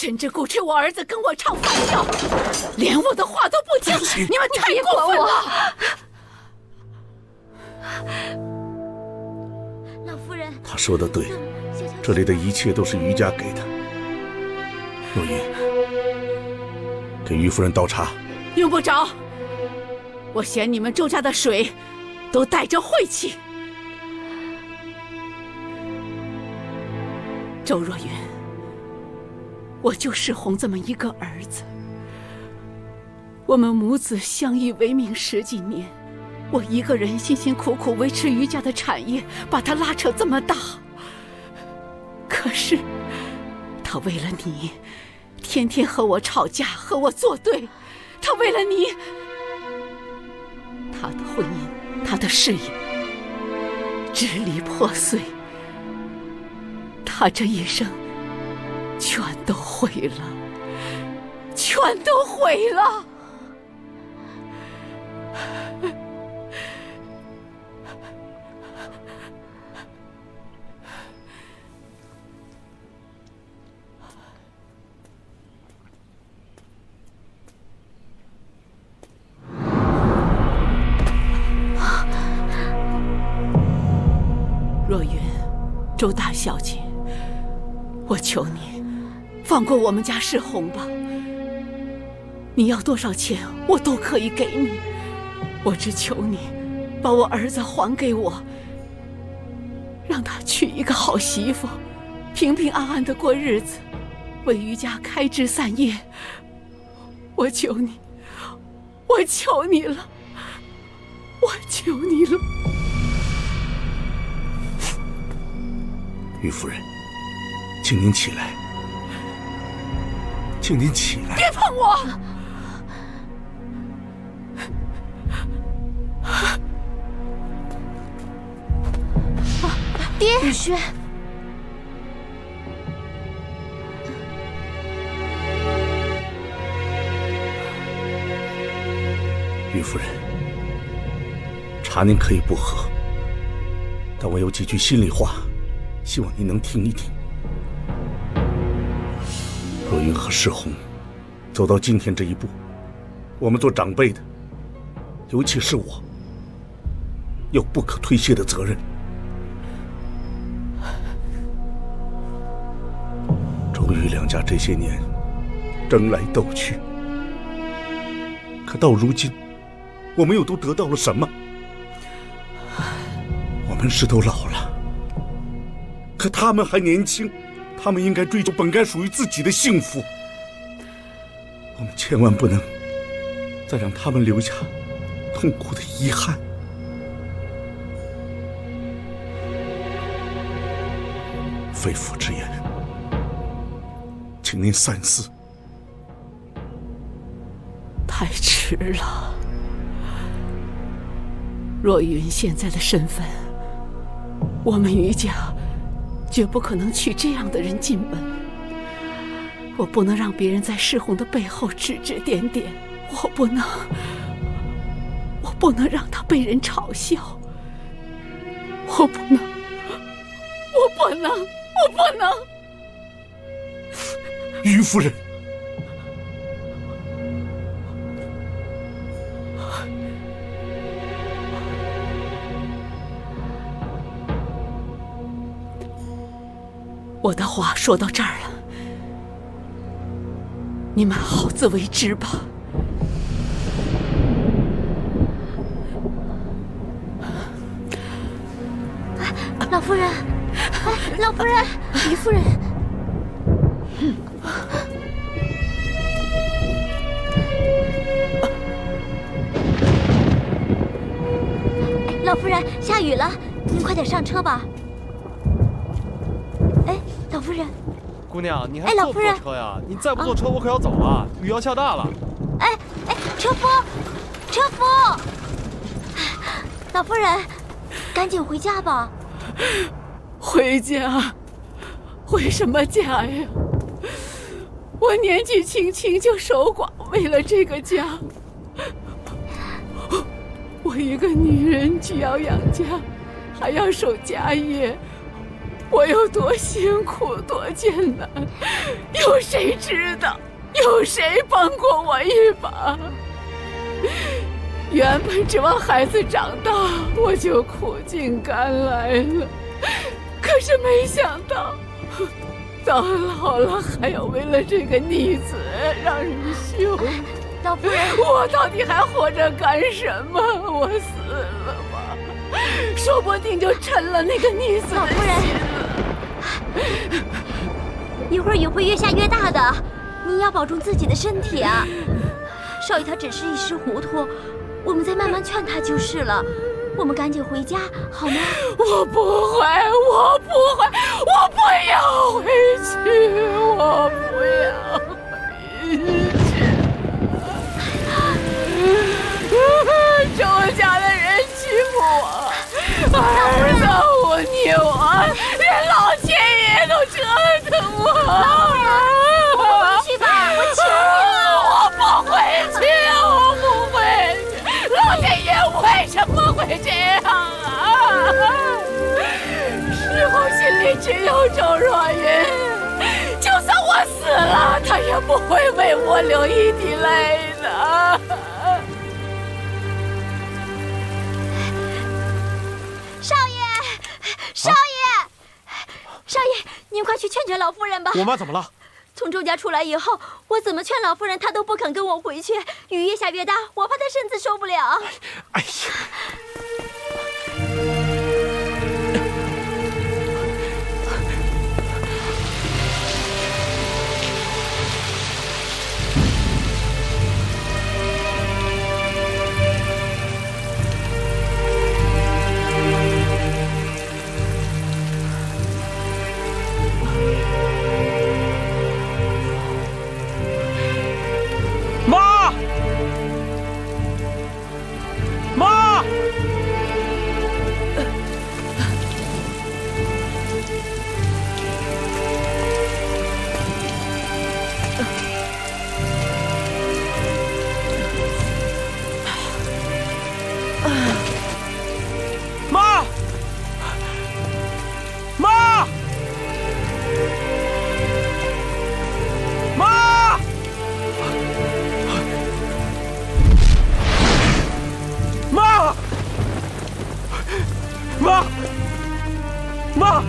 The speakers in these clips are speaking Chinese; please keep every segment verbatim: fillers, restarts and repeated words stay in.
甚至鼓吹我儿子跟我唱反调，连我的话都不听，你们太过分了！ 老夫人， 他说的对，这里的一切都是于家给的。若云，给于夫人倒茶。 用不着，我嫌你们周家的水都带着晦气。周若云，我就世宏这么一个儿子，我们母子相依为命十几年，我一个人辛辛苦苦维持于家的产业，把他拉扯这么大。可是他为了你，天天和我吵架，和我作对。他为了你，他的婚姻，他的事业支离破碎，他这一生全都毁了，全都毁了。若云，周大小姐，我求你放过我们家世宏吧。你要多少钱我都可以给你，我只求你把我儿子还给我，让他娶一个好媳妇，平平安安的过日子，为于家开枝散叶。我求你，我求你了，我求你了。 于夫人，请您起来，请您起来。 别碰我！ 爹，雨轩， 于夫人，茶您可以不喝，但我有几句心里话，希望您能听一听。若云和世宏走到今天这一步，我们做长辈的，尤其是我，有不可推卸的责任。周瑜两家这些年争来斗去，可到如今，我们又都得到了什么？我们是都老了，可他们还年轻，他们应该追求本该属于自己的幸福。我们千万不能再让他们留下痛苦的遗憾。肺腑之言，请您三思。 太迟了，若云现在的身份，我们于家绝不可能娶这样的人进门。我不能让别人在世宏的背后指指点点，我不能，我不能让他被人嘲笑，我不能，我不能，我不能。 于夫人， 我的话说到这儿了，你们好自为之吧。 老夫人，哎，老夫人，于夫人。老夫人，下雨了，您快点上车吧。哎，老夫人， 姑娘，你还坐不坐车呀？你再不坐车，我可要走了，雨要下大了。 哎哎，车夫，车夫，老夫人，赶紧回家吧。 回家？回什么家呀？我年纪轻轻就守寡，为了这个家。我一个女人既要养家，还要守家业， 我有多辛苦，多艰难，有谁知道？有谁帮过我一把？原本指望孩子长大，我就苦尽甘来了。可是没想到，到老了还要为了这个逆子让人羞。 老夫人， 我到底还活着干什么？我死了吧，说不定就成了那个逆子的心了。 一会儿雨会越下越大的，您要保重自己的身体啊。少爷他只是一时糊涂，我们再慢慢劝他就是了。我们赶紧回家好吗？ 我不会，我不会，我不要回去，我不要回去。周家的人欺负我，儿子忤逆我，连老天爷都折腾我。 老夫人，回去吧，我求你了。 我不回去，我不回去。老天爷为什么会这样啊？事后心里只有周若云，就算我死了，他也不会为我流一滴泪的。 少爷，少爷，少爷，您快去劝劝老夫人吧。 我妈怎么了？ 从周家出来以后，我怎么劝老夫人，她都不肯跟我回去。雨越下越大，我怕她身子受不了。 哎呀！妈！妈！妈！妈！妈！妈！妈！妈！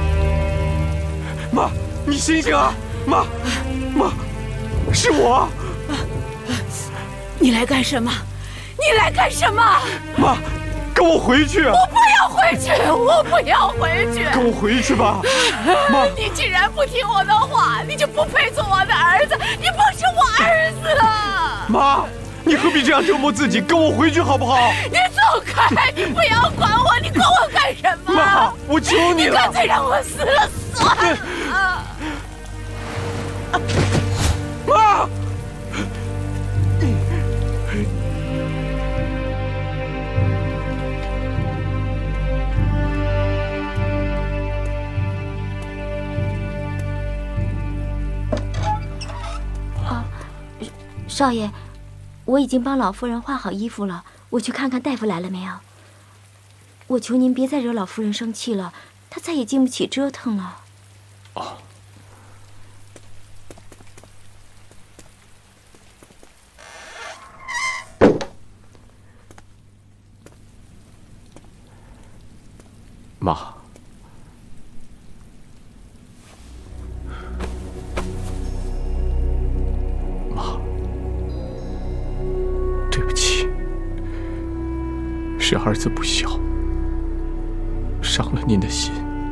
妈，你醒醒啊！妈，妈，是我。 你来干什么？你来干什么？ 妈，跟我回去。 我不要回去，我不要回去。 跟我回去吧。妈， 你既然不听我的话，你就不配做我的儿子，你不是我儿子。 妈，你何必这样折磨自己？跟我回去好不好？ 你走开！你不要管我！你管我干什么？ 妈，我求你了！ 你干脆让我死了算了。 妈！ 少爷，我已经帮老夫人换好衣服了，我去看看大夫来了没有。我求您别再惹老夫人生气了，她再也经不起折腾了。 哦。妈。是儿子不孝，伤了您的心。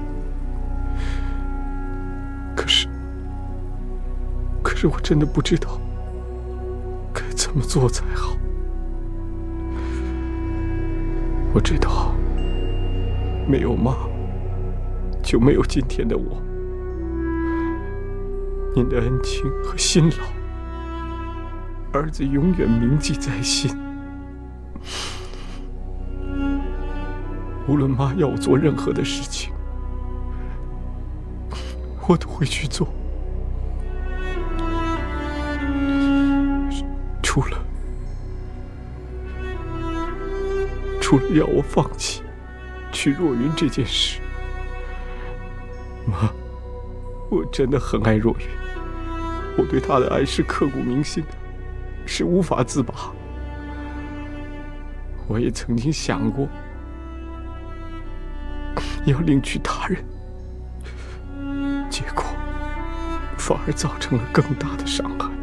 可是，可是我真的不知道该怎么做才好。我知道，没有妈，就没有今天的我。您的恩情和辛劳，儿子永远铭记在心。无论妈要我做任何的事情，我都会去做，除了除了要我放弃娶若云这件事， 妈，我真的很爱若云，我对她的爱是刻骨铭心的，是无法自拔。我也曾经想过要另娶他人，结果反而造成了更大的伤害，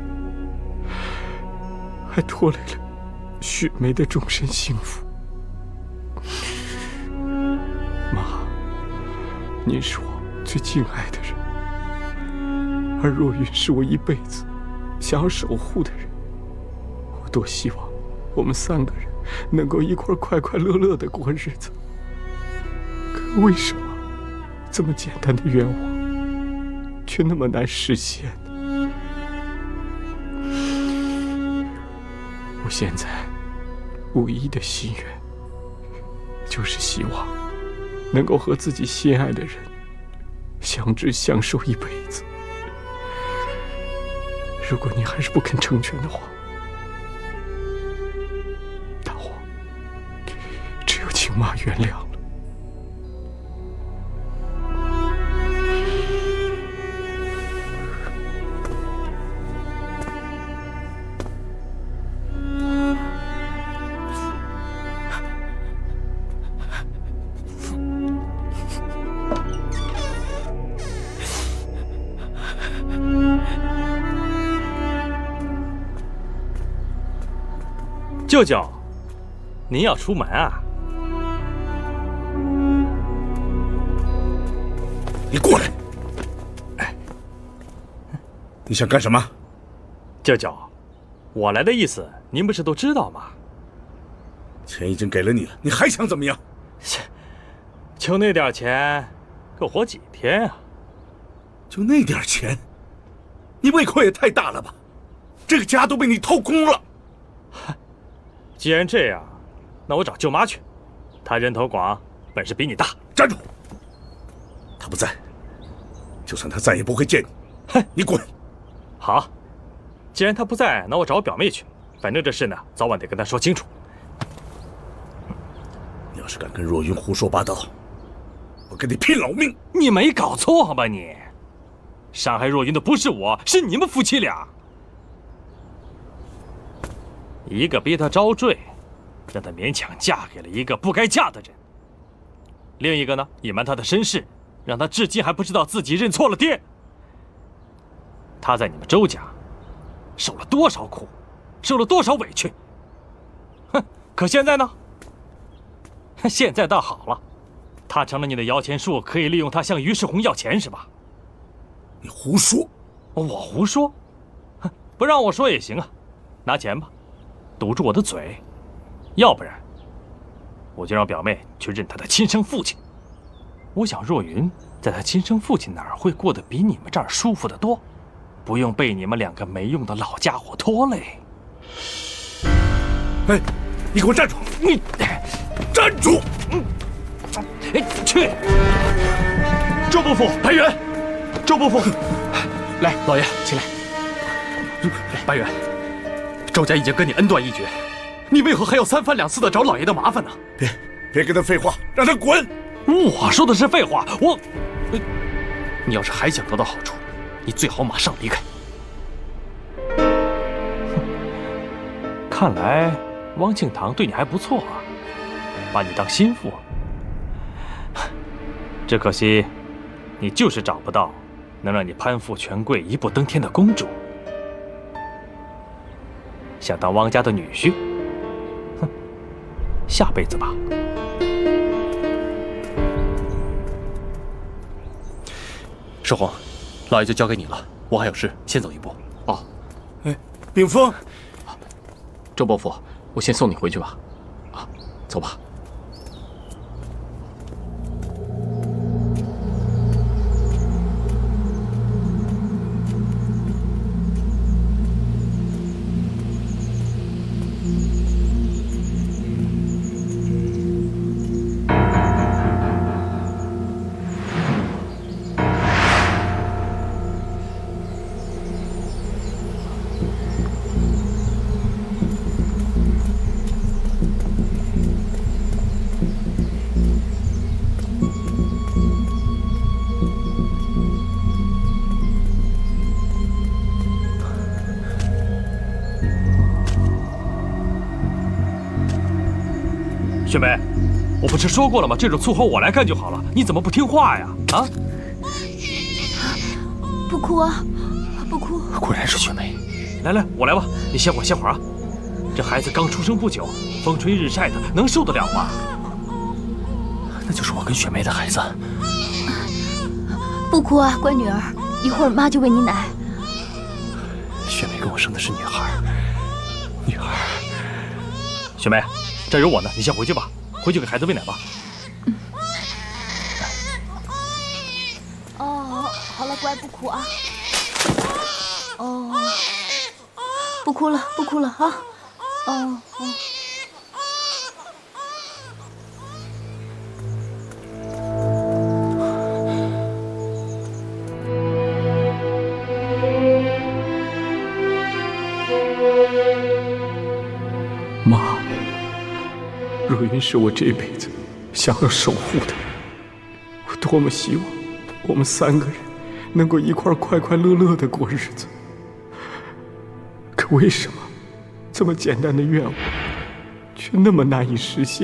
还拖累了雪梅的终身幸福。妈，您是我最敬爱的人，而若云是我一辈子想要守护的人。我多希望我们三个人能够一块快快乐乐的过日子，可为什么这么简单的愿望却那么难实现呢？我现在唯一的心愿就是希望能够和自己心爱的人相知相守一辈子。如果你还是不肯成全的话，大王只有请妈原谅了。 舅舅，您要出门啊？ 你过来！哎，你想干什么？ 舅舅，我来的意思您不是都知道吗？ 钱已经给了你了，你还想怎么样？ 切，就那点钱，够活几天啊？ 就那点钱，你胃口也太大了吧？这个家都被你掏空了。 既然这样，那我找舅妈去，她人头广，本事比你大。 站住！她不在，就算她在也不会见你。 哼， 你滚！ 好，既然她不在，那我找我表妹去。反正这事呢，早晚得跟她说清楚。 你要是敢跟若云胡说八道，我跟你拼老命！ 你没搞错吧你？伤害若云的不是我，是你们夫妻俩。一个逼她招赘，让她勉强嫁给了一个不该嫁的人；另一个呢，隐瞒她的身世，让她至今还不知道自己认错了爹。她在你们周家受了多少苦，受了多少委屈。哼，可现在呢？现在倒好了，她成了你的摇钱树，可以利用她向于世宏要钱是吧？ 你胡说！ 我胡说？哼，不让我说也行啊，拿钱吧。堵住我的嘴，要不然我就让表妹去认她的亲生父亲。我想若云在她亲生父亲那儿会过得比你们这儿舒服得多，不用被你们两个没用的老家伙拖累。 哎，你给我站住！ 你站住！ 嗯，哎，去！周伯父，白猿，周伯父， 来，老爷，请来。白猿。周家已经跟你恩断义绝，你为何还要三番两次的找老爷的麻烦呢？ 别，别跟他废话，让他滚！ 我说的是废话，我…… 你要是还想得到好处，你最好马上离开。 看来汪庆堂对你还不错啊，把你当心腹。只可惜，你就是找不到能让你攀附权贵、一步登天的公主。想当汪家的女婿？哼，下辈子吧。 世宏，老爷就交给你了，我还有事，先走一步。哦， 哎，秉峰， 周伯父，我先送你回去吧。啊，走吧。 雪梅，我不是说过了吗？这种粗活我来干就好了，你怎么不听话呀？啊！ 不哭啊，不哭。 果然是雪梅。来来，我来吧，你歇会儿歇会儿啊。这孩子刚出生不久，风吹日晒的，能受得了吗？那就是我跟雪梅的孩子。 不哭啊，乖女儿，一会儿妈就喂你奶。 雪梅跟我生的是女孩，女儿。雪梅，这有我呢，你先回去吧，回去给孩子喂奶吧。 嗯。哦，好了，乖，不哭啊。哦，不哭了，不哭了啊。哦哦。 妈，若云是我这辈子想要守护的，我多么希望我们三个人能够一块快快乐乐的过日子。可为什么这么简单的愿望却那么难以实现？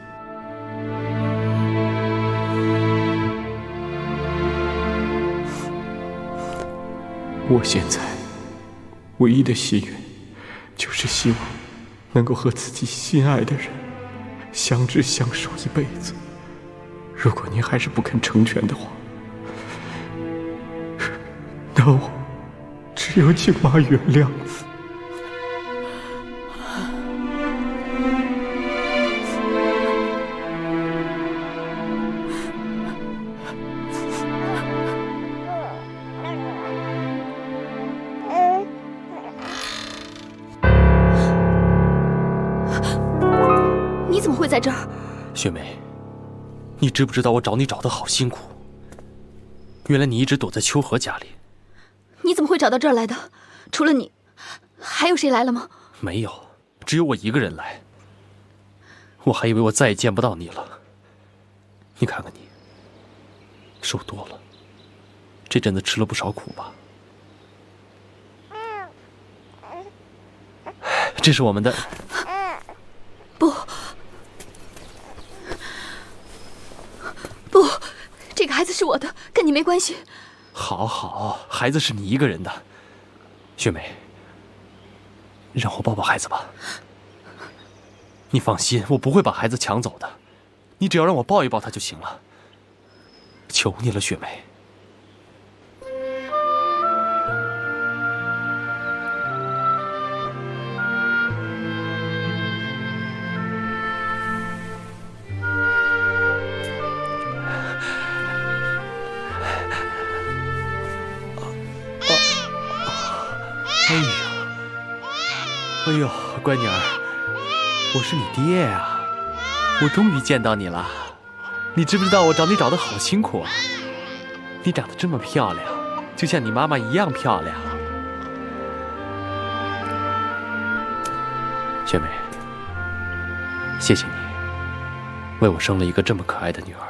我现在唯一的心愿就是希望能够和自己心爱的人相知相守一辈子。如果您还是不肯成全的话，那我只有请妈原谅。 你怎么会在这儿？ 雪梅，你知不知道我找你找得好辛苦？原来你一直躲在秋荷家里。 你怎么会找到这儿来的？除了你，还有谁来了吗？ 没有，只有我一个人来。我还以为我再也见不到你了。你看看你，瘦多了，这阵子吃了不少苦吧？这是我们的。 不，不，这个孩子是我的，跟你没关系。 好好，孩子是你一个人的。雪梅，让我抱抱孩子吧。你放心，我不会把孩子抢走的，你只要让我抱一抱他就行了。求你了，雪梅。哎呦，哎呦，乖女儿，我是你爹呀！我终于见到你了。你知不知道我找你找得好辛苦啊？你长得这么漂亮，就像你妈妈一样漂亮。雪梅，谢谢你为我生了一个这么可爱的女儿。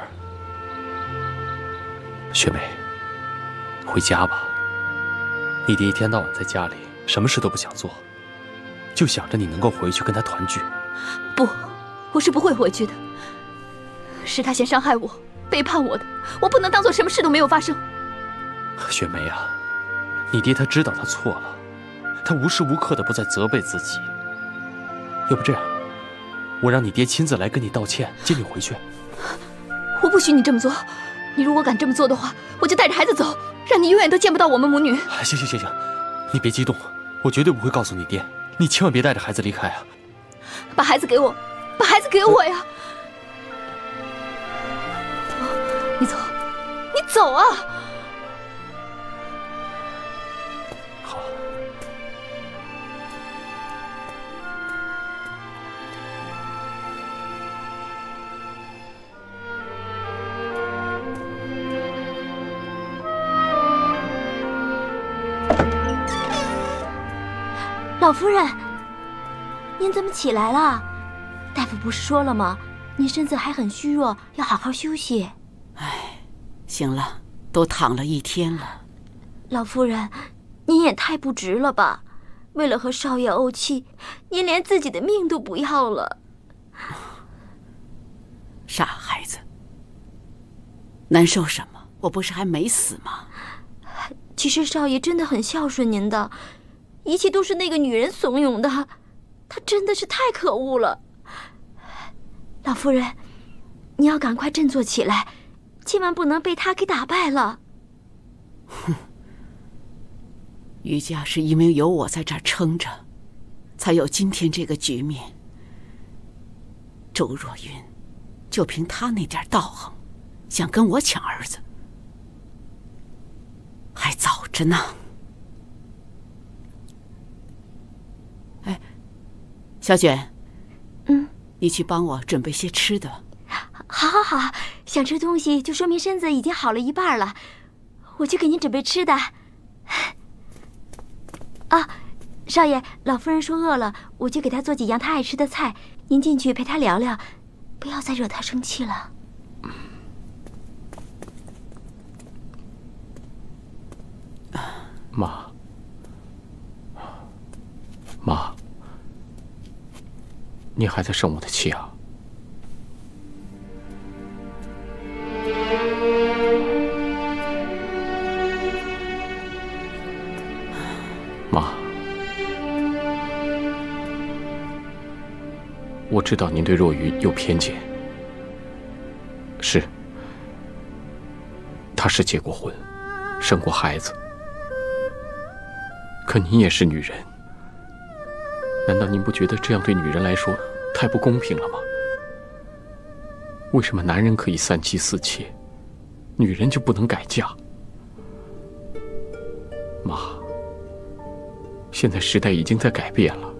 雪梅，回家吧。你爹一天到晚在家里，什么事都不想做，就想着你能够回去跟他团聚。 不，我是不会回去的。是他先伤害我，背叛我的，我不能当做什么事都没有发生。 雪梅啊，你爹他知道他错了，他无时无刻的不在责备自己。要不这样，我让你爹亲自来跟你道歉，接你回去。 我不许你这么做。你如果敢这么做的话，我就带着孩子走，让你永远都见不到我们母女。 行行行行，你别激动，我绝对不会告诉你爹，你千万别带着孩子离开啊！ 把孩子给我，把孩子给我呀！你走，你走啊！ 好。 老夫人，您怎么起来了？大夫不是说了吗？您身子还很虚弱，要好好休息。 哎，行了，都躺了一天了。 老夫人，您也太不值了吧！为了和少爷怄气，您连自己的命都不要了。 傻孩子，难受什么？我不是还没死吗？ 其实少爷真的很孝顺您的，一切都是那个女人怂恿的，她真的是太可恶了。老夫人，你要赶快振作起来，千万不能被她给打败了。 哼，于家是因为有我在这儿撑着，才有今天这个局面。周若云，就凭她那点道行，想跟我抢儿子，还早着呢。哎，小卷， 嗯， 你去帮我准备些吃的。 好，好，好，想吃东西就说明身子已经好了一半了，我去给您准备吃的。啊，少爷，老夫人说饿了，我就给她做几样她爱吃的菜，您进去陪她聊聊，不要再惹她生气了。 妈，妈，你还在生我的气啊？妈，我知道您对若愚有偏见，是，她是结过婚，生过孩子。可您也是女人，难道您不觉得这样对女人来说太不公平了吗？为什么男人可以三妻四妾，女人就不能改嫁？妈，现在时代已经在改变了，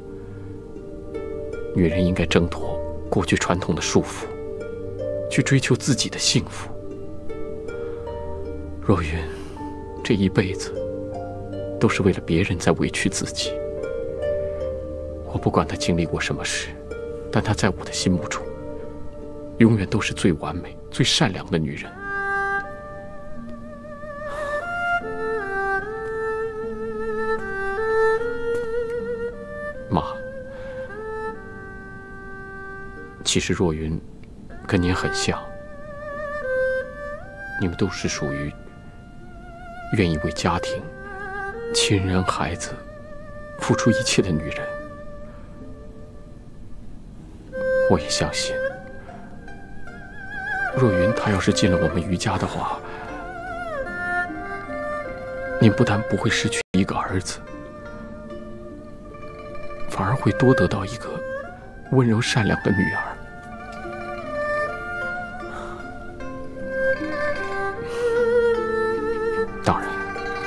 女人应该挣脱过去传统的束缚，去追求自己的幸福。若云这一辈子都是为了别人在委屈自己。我不管她经历过什么事，但她在我的心目中永远都是最完美、最善良的女人。妈，其实若云跟您很像，你们都是属于愿意为家庭、亲人、孩子付出一切的女人。我也相信，若云她要是进了我们于家的话，您不但不会失去一个儿子，反而会多得到一个温柔善良的女儿。当然，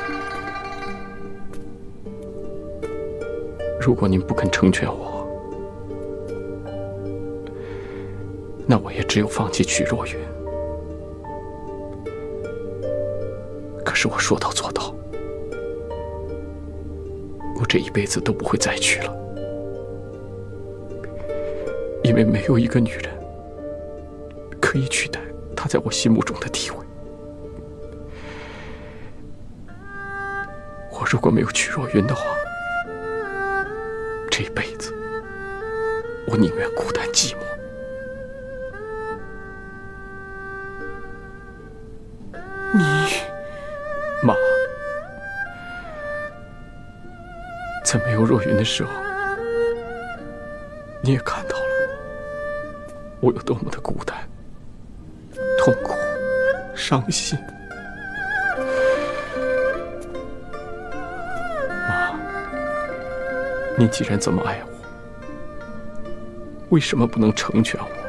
如果您不肯成全我，那我也只有放弃娶若云。可是我说到做到，我这一辈子都不会再娶了，因为没有一个女人可以取代她在我心目中的地位。我如果没有娶若云的话，这一辈子我宁愿孤单寂寞。 你， 妈，在没有若云的时候，你也看到了我有多么的孤单、痛苦、伤心。妈，您既然这么爱我，为什么不能成全我？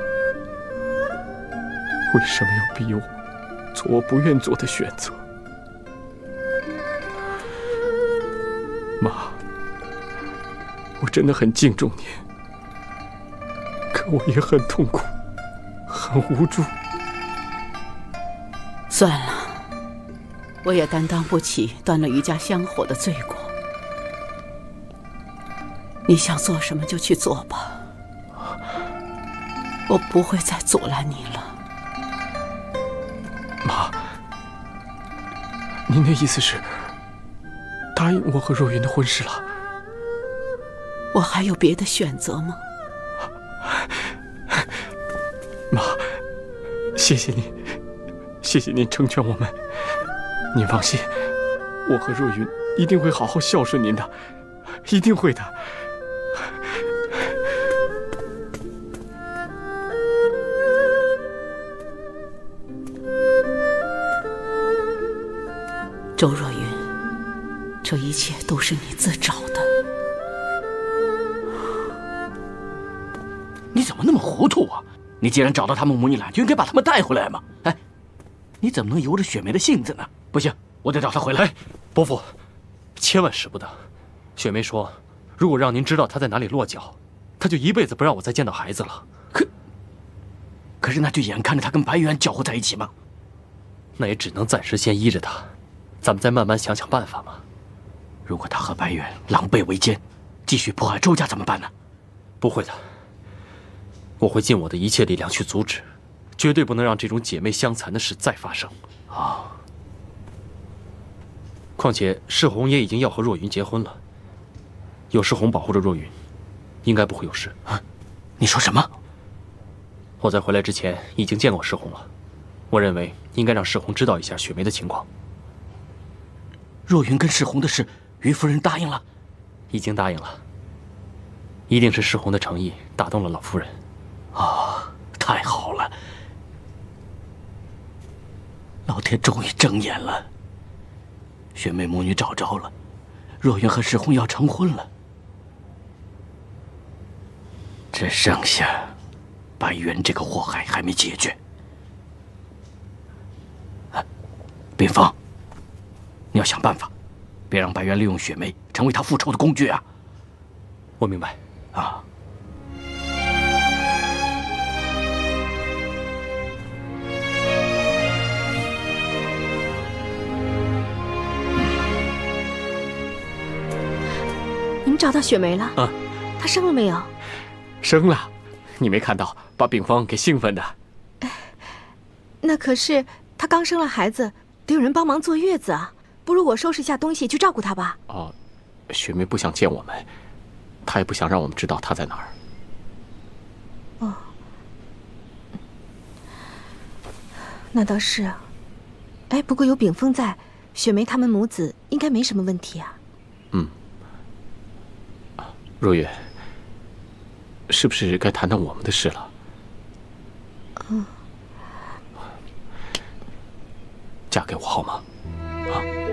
为什么要逼我做我不愿做的选择？妈，我真的很敬重您，可我也很痛苦，很无助。 算了，我也担当不起断了于家香火的罪过。你想做什么就去做吧，我不会再阻拦你了。 妈，您的意思是答应我和若云的婚事了？ 我还有别的选择吗？ 妈， 谢谢您，谢谢您成全我们。您放心，我和若云一定会好好孝顺您的，一定会的。 周若云，这一切都是你自找的。 你怎么那么糊涂啊？你既然找到他们母女俩，就应该把他们带回来嘛。哎，你怎么能由着雪梅的性子呢？不行，我得找她回来。 哎，伯父，千万使不得。雪梅说，如果让您知道她在哪里落脚，她就一辈子不让我再见到孩子了。 可，可是那就眼看着她跟白猿搅和在一起吗？ 那也只能暂时先依着她，咱们再慢慢想想办法嘛。 如果她和白猿狼狈为奸，继续迫害周家怎么办呢？ 不会的，我会尽我的一切力量去阻止，绝对不能让这种姐妹相残的事再发生。 啊！ 况且世红也已经要和若云结婚了，有世红保护着若云，应该不会有事。 啊！你说什么？ 我在回来之前已经见过世红了，我认为应该让世红知道一下雪梅的情况。 若云跟世红的事，于夫人答应了， 已经答应了。一定是世红的诚意打动了老夫人。 啊，太好了！老天终于睁眼了，雪梅母女找着了，若云和世红要成婚了，只剩下白猿这个祸害还没解决。啊，冰峰，你要想办法，别让白猿利用雪梅成为他复仇的工具啊！ 我明白。 啊。 你们找到雪梅了？ 啊， 她生了没有？ 生了，你没看到把炳芳给兴奋的。 那可是她刚生了孩子，得有人帮忙坐月子啊。不如我收拾一下东西去照顾她吧。 哦，雪梅不想见我们，她也不想让我们知道她在哪儿。 哦，那倒是啊。哎，不过有炳峰在，雪梅他们母子应该没什么问题啊。 嗯。若云，是不是该谈谈我们的事了？ 嗯。 嫁给我好吗？啊。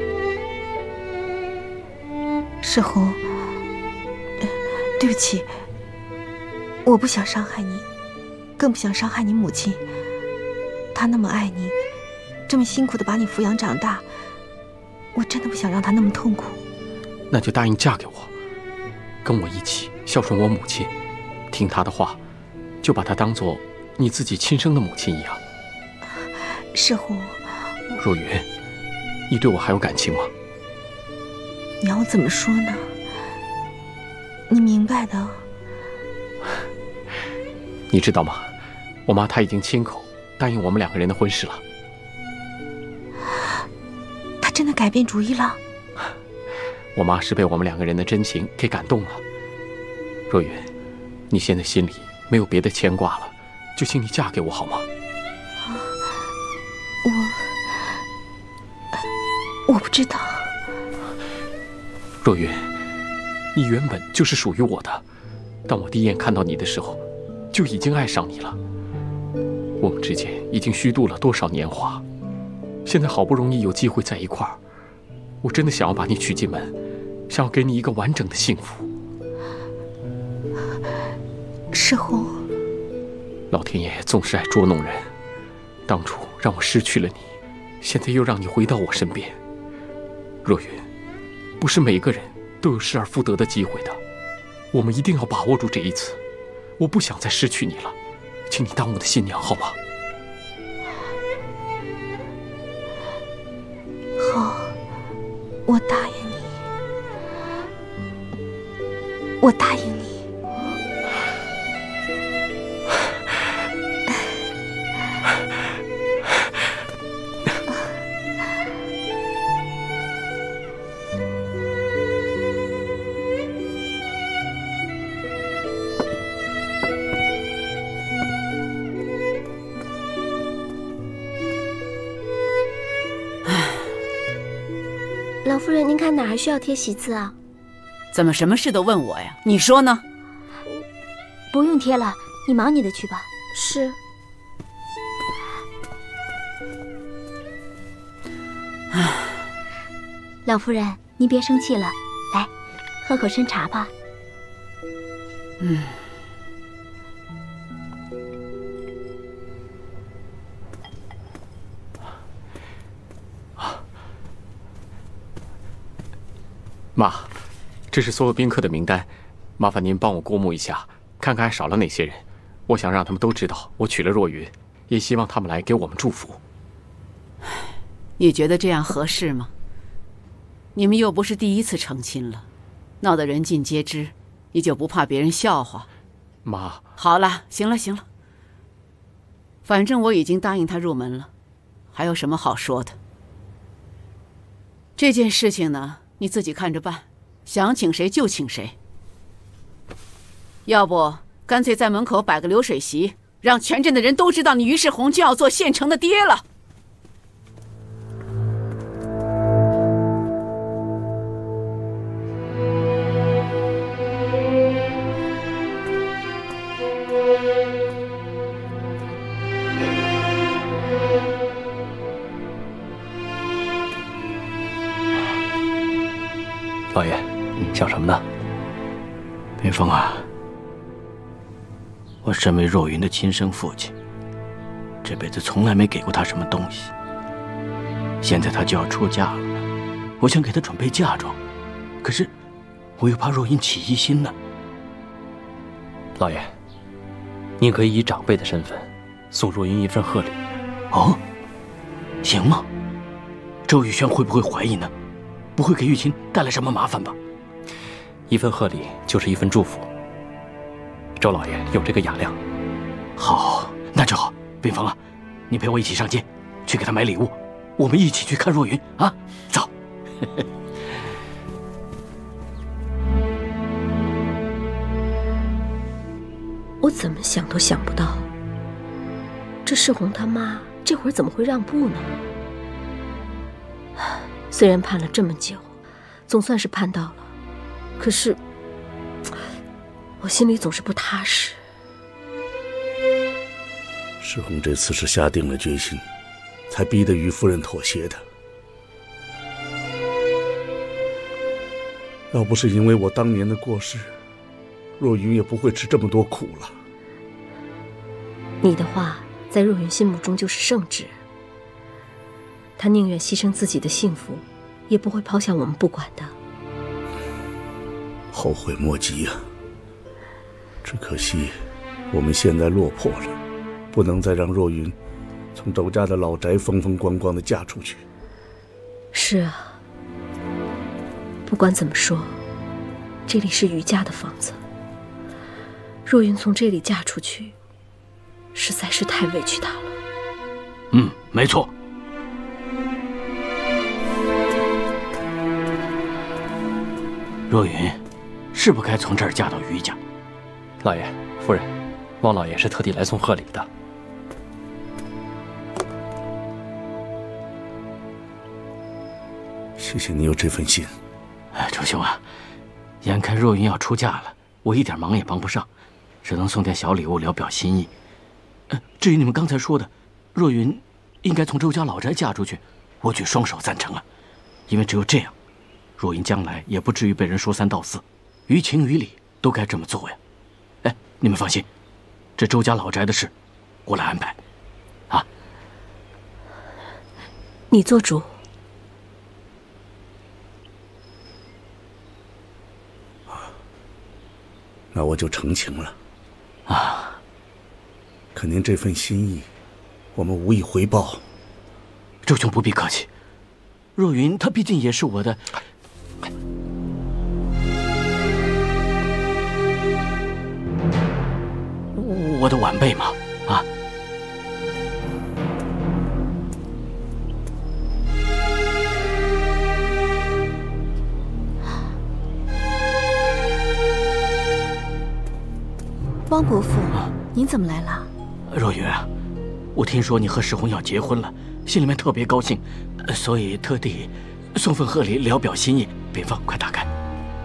世红，对不起，我不想伤害你，更不想伤害你母亲。她那么爱你，这么辛苦的把你抚养长大，我真的不想让她那么痛苦。 那就答应嫁给我。跟我一起孝顺我母亲，听她的话，就把她当做你自己亲生的母亲一样。 世红， 若云，你对我还有感情吗？ 你要我怎么说呢？你明白的。 你知道吗？我妈她已经亲口答应我们两个人的婚事了。 她真的改变主意了？ 我妈是被我们两个人的真情给感动了。若云，你现在心里没有别的牵挂了，就请你嫁给我好吗？ 我我不知道。 若云，你原本就是属于我的，当我第一眼看到你的时候，就已经爱上你了。我们之间已经虚度了多少年华，现在好不容易有机会在一块儿，我真的想要把你娶进门，想要给你一个完整的幸福。 世红， 老天爷总是爱捉弄人，当初让我失去了你，现在又让你回到我身边。若云，不是每个人都有失而复得的机会的，我们一定要把握住这一次。我不想再失去你了，请你当我的新娘好吗？ 好，我答应你，我答应你。 老夫人，您看哪儿还需要贴喜字啊？ 怎么什么事都问我呀？你说呢？ 不用贴了，你忙你的去吧。 是。 老夫人，您别生气了，来，喝口参茶吧。 嗯。 妈，这是所有宾客的名单，麻烦您帮我过目一下，看看还少了哪些人。我想让他们都知道我娶了若云，也希望他们来给我们祝福。 你觉得这样合适吗？你们又不是第一次成亲了，闹得人尽皆知，你就不怕别人笑话？ 妈， 好了，行了行了，反正我已经答应他入门了，还有什么好说的？这件事情呢，你自己看着办，想请谁就请谁。要不干脆在门口摆个流水席，让全镇的人都知道你于世宏就要做县城的爹了。 老爷，想什么呢？ 边锋啊，我身为若云的亲生父亲，这辈子从来没给过她什么东西。现在她就要出嫁了，我想给她准备嫁妆，可是我又怕若云起疑心呢。 老爷，您可以以长辈的身份送若云一份贺礼。 哦，行吗？周雨轩会不会怀疑呢？不会给玉琴带来什么麻烦吧？ 一份贺礼就是一份祝福。周老爷有这个雅量。 好，那就好。边锋啊，你陪我一起上街，去给他买礼物。我们一起去看若云啊！走。 我怎么想都想不到，这世宏他妈这会儿怎么会让步呢？虽然盼了这么久，总算是盼到了，可是我心里总是不踏实。 世宏这次是下定了决心，才逼得于夫人妥协的。要不是因为我当年的过失，若云也不会吃这么多苦了。 你的话在若云心目中就是圣旨，她宁愿牺牲自己的幸福，也不会抛下我们不管的。 后悔莫及啊！只可惜我们现在落魄了，不能再让若云从周家的老宅风风光光的嫁出去。 是啊，不管怎么说，这里是于家的房子，若云从这里嫁出去，实在是太委屈她了。 嗯，没错。若云是不该从这儿嫁到于家。 老爷、夫人，汪老爷是特地来送贺礼的。 谢谢你有这份心。 哎，周兄啊，眼看若云要出嫁了，我一点忙也帮不上，只能送点小礼物聊表心意。呃，至于你们刚才说的，若云应该从周家老宅嫁出去，我举双手赞成啊，因为只有这样，若云将来也不至于被人说三道四，于情于理都该这么做呀。哎，你们放心，这周家老宅的事，我来安排。啊， 你做主。 那我就成情了。 啊， 可您这份心意，我们无以回报。 周兄不必客气，若云她毕竟也是我的。我的晚辈嘛，啊！ 汪伯父，您怎么来了？ 若云啊，我听说你和石红要结婚了，心里面特别高兴，所以特地送份贺礼，聊表心意。禀赋，快打开。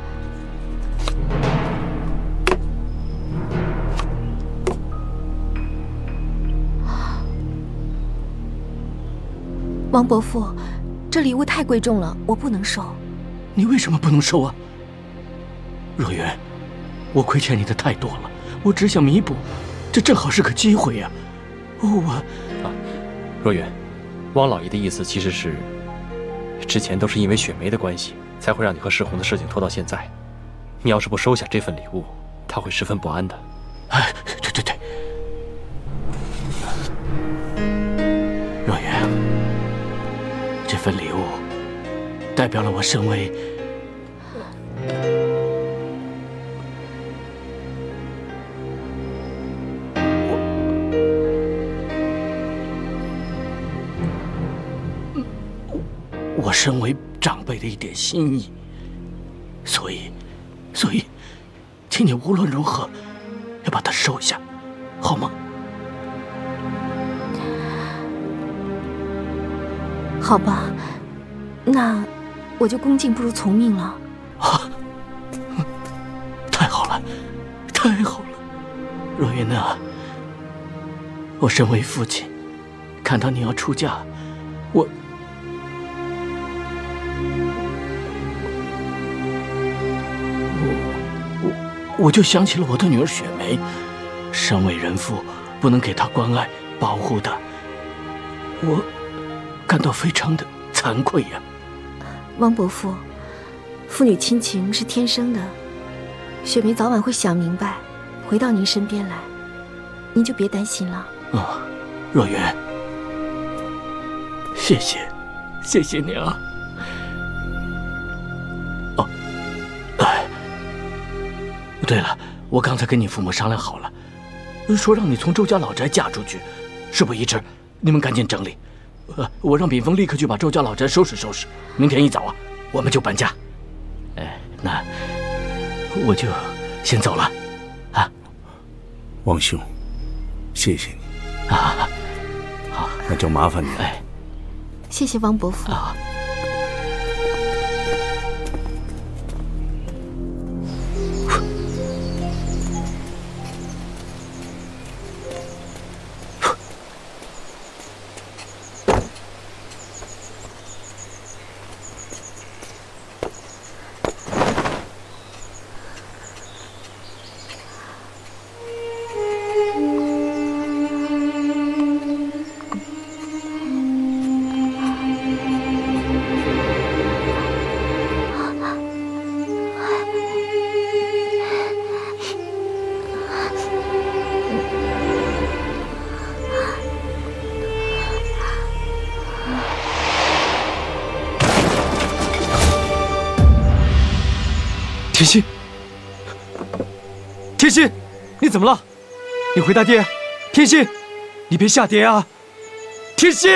王伯父，这礼物太贵重了，我不能收。 你为什么不能收啊？若云，我亏欠你的太多了，我只想弥补，这正好是个机会呀、啊。我啊，若云，汪老爷的意思其实是，之前都是因为雪梅的关系，才会让你和世红的事情拖到现在。你要是不收下这份礼物，他会十分不安的。 哎，对对对，若云，这份礼物代表了我身为我我身为长辈的一点心意，所以，所以，请你无论如何要把它收下，好吗？ 好吧，那我就恭敬不如从命了。 啊，太好了，太好了，若云啊，我身为父亲，看到你要出嫁，我。我就想起了我的女儿雪梅，身为人父，不能给她关爱保护她，我感到非常的惭愧呀。 王伯父，父女亲情是天生的，雪梅早晚会想明白，回到您身边来，您就别担心了。 啊，若云，谢谢，谢谢你啊。哦，哎。对了，我刚才跟你父母商量好了，说让你从周家老宅嫁出去，事不宜迟，你们赶紧整理。呃，我让秉峰立刻去把周家老宅收拾收拾，明天一早啊，我们就搬家。哎，那我就先走了，啊。 王兄，谢谢你啊，好， 那就麻烦你了。 哎， 谢谢王伯父。 啊。 天心，天心，你怎么了？你回大爹！天心，你别吓爹啊！天心，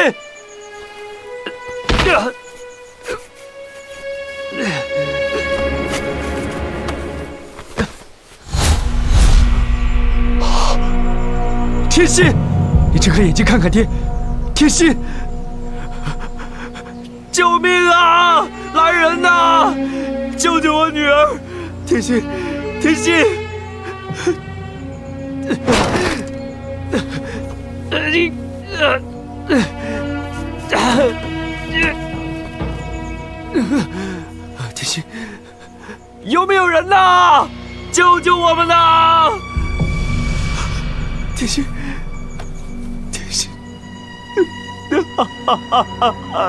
天心，你睁开眼睛看看爹！天心，救命啊！来人呐！救救我女儿！天心，天心！你，天心，有没有人呐？救救我们呐！天心，天心，哈哈哈哈！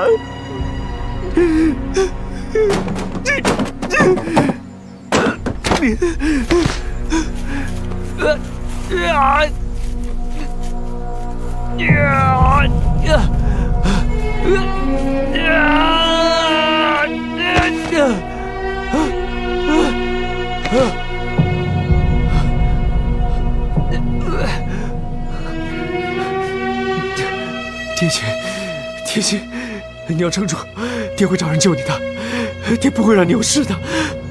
你，啊啊天心，天心，你要撑住，爹会找人救你的，爹不会让你有事的。